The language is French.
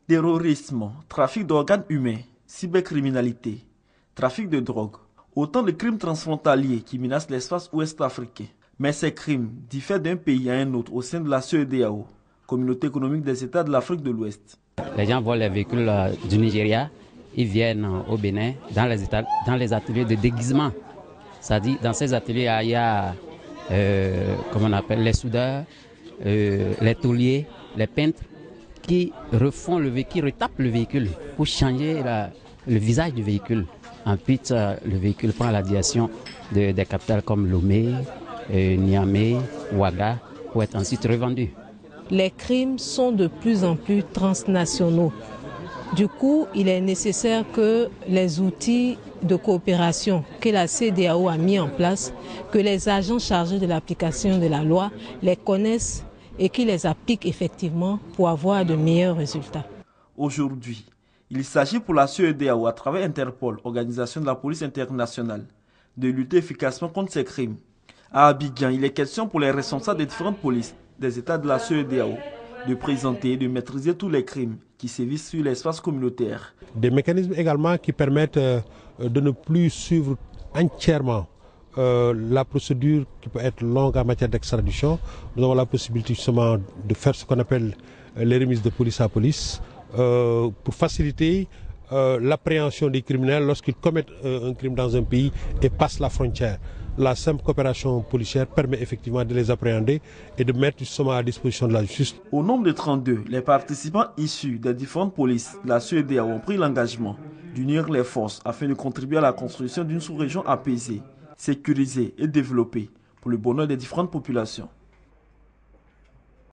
Terrorisme, trafic d'organes humains, cybercriminalité, trafic de drogue, autant de crimes transfrontaliers qui menacent l'espace ouest africain. Mais ces crimes diffèrent d'un pays à un autre au sein de la CEDEAO, Communauté économique des États de l'Afrique de l'Ouest. Les gens volent les véhicules du Nigeria, ils viennent au Bénin dans les ateliers de déguisement. C'est-à-dire dans ces ateliers, il y a les soudeurs, les tauliers, les peintres qui refont le véhicule, qui retapent le véhicule pour changer le visage du véhicule. Ensuite, le véhicule prend la direction des capitales comme Lomé, Niamey, Ouaga, pour être ensuite revendu. Les crimes sont de plus en plus transnationaux. Du coup, il est nécessaire que les outils de coopération que la CEDEAO a mis en place, que les agents chargés de l'application de la loi les connaissent et qu'ils les appliquent effectivement pour avoir de meilleurs résultats. Aujourd'hui, il s'agit pour la CEDEAO, à travers Interpol, Organisation de la police internationale, de lutter efficacement contre ces crimes. À Abidjan, il est question pour les responsables des différentes polices des États de la CEDEAO de présenter et de maîtriser tous les crimes qui sévissent sur l'espace communautaire. Des mécanismes également qui permettent de ne plus suivre entièrement la procédure qui peut être longue en matière d'extradition. Nous avons la possibilité justement de faire ce qu'on appelle les remises de police à police pour faciliter l'appréhension des criminels lorsqu'ils commettent un crime dans un pays et passent la frontière. La simple coopération policière permet effectivement de les appréhender et de mettre justement à disposition de la justice. Au nombre de 32, les participants issus des différentes polices de la CEDEAO ont pris l'engagement d'unir les forces afin de contribuer à la construction d'une sous-région apaisée, sécurisée et développée pour le bonheur des différentes populations.